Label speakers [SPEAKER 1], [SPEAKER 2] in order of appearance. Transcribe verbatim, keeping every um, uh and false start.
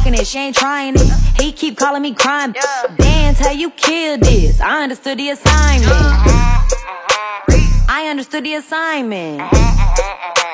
[SPEAKER 1] talking it, she ain't trying it. He keep calling me crime. Dance how you killed this. I understood the assignment. I understood the assignment.